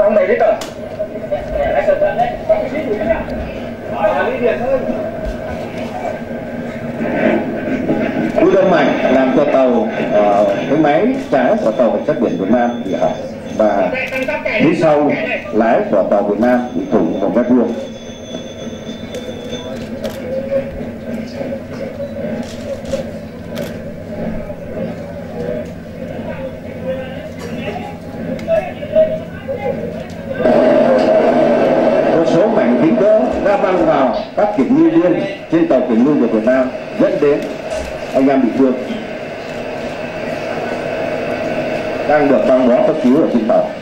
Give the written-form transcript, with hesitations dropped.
Bóng đầy hết rồi. Hãy cẩn thận đấy, có cái xíu nữa nhá. Lý Điền hơn. Cú đâm mạnh làm cho tàu cái máy trái của tàu cảnh sát biển Việt Nam bị hỏng và phía sau lái của tàu Việt Nam bị thủng 1 mét vuông. Một số mảnh kính vỡ đã văng vào các kiểm ngư viên trên tàu kiểm ngư của Việt Nam dẫn đến anh em bị thương đang được băng bó cấp cứu ở trên tàu.